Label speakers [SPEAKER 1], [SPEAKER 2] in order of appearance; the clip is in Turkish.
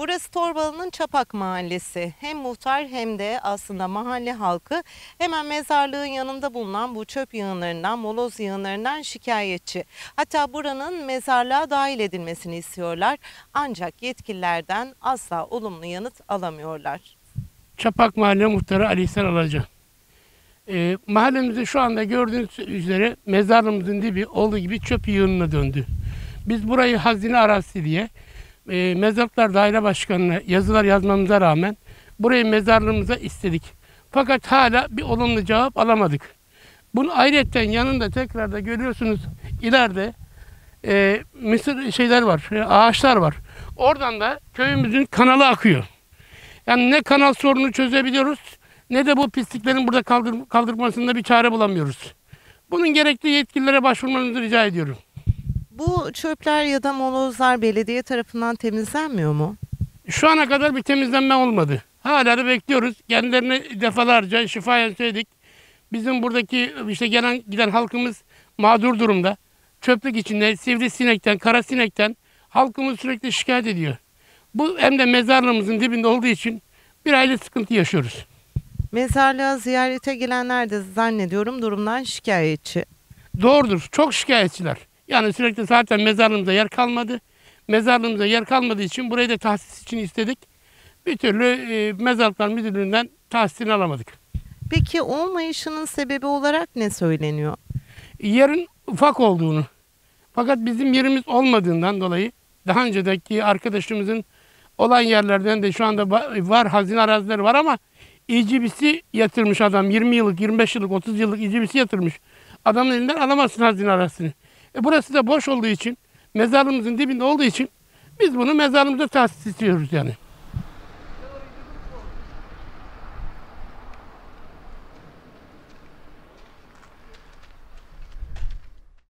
[SPEAKER 1] Burası Torbalı'nın Çapak Mahallesi. Hem muhtar hem de aslında mahalle halkı hemen mezarlığın yanında bulunan bu çöp yığınlarından, moloz yığınlarından şikayetçi. Hatta buranın mezarlığa dahil edilmesini istiyorlar. Ancak yetkililerden asla olumlu yanıt alamıyorlar.
[SPEAKER 2] Çapak Mahalle Muhtarı Ali İhsan Alaca. Mahallemizde şu anda gördüğünüz üzere mezarlığımızın dibi olduğu gibi çöp yığınına döndü. Biz burayı hazine arazisi diye Mezarlıklar Daire Başkanı'na yazılar yazmamıza rağmen burayı mezarlığımıza istedik. Fakat hala bir olumlu cevap alamadık. Bunu ayrıca yanında tekrar da görüyorsunuz ileride mısır şeyler var, ağaçlar var. Oradan da köyümüzün kanalı akıyor. Yani ne kanal sorunu çözebiliyoruz ne de bu pisliklerin burada kaldırmasında bir çare bulamıyoruz. Bunun gerekli yetkililere başvurmanızı rica ediyorum.
[SPEAKER 1] Bu çöpler ya da molozlar belediye tarafından temizlenmiyor mu?
[SPEAKER 2] Şu ana kadar bir temizlenme olmadı. Hala da bekliyoruz. Kendilerine defalarca şifayen söyledik. Bizim buradaki işte gelen giden halkımız mağdur durumda. Çöplük içinde sivrisinekten, karasinekten halkımız sürekli şikayet ediyor. Bu hem de mezarlığımızın dibinde olduğu için bir aile sıkıntı yaşıyoruz.
[SPEAKER 1] Mezarlığa ziyarete gelenler de zannediyorum durumdan şikayetçi.
[SPEAKER 2] Doğrudur. Çok şikayetçiler. Yani sürekli zaten mezarlığımıza yer kalmadı. Mezarlığımıza yer kalmadığı için burayı da tahsis için istedik. Bir türlü Mezarlıklar Müdürlüğü'nden tahsisini alamadık.
[SPEAKER 1] Peki olmayışının sebebi olarak ne söyleniyor?
[SPEAKER 2] Yerin ufak olduğunu. Fakat bizim yerimiz olmadığından dolayı daha önceki arkadaşımızın olan yerlerden de şu anda var, hazine arazileri var ama EGB'si yatırmış adam. 20 yıllık, 25 yıllık, 30 yıllık EGB'si yatırmış. Adamın elinden alamazsın hazine arazisini. Burası da boş olduğu için, mezarlığımızın dibinde olduğu için biz bunu mezarlığımıza tahsis istiyoruz yani.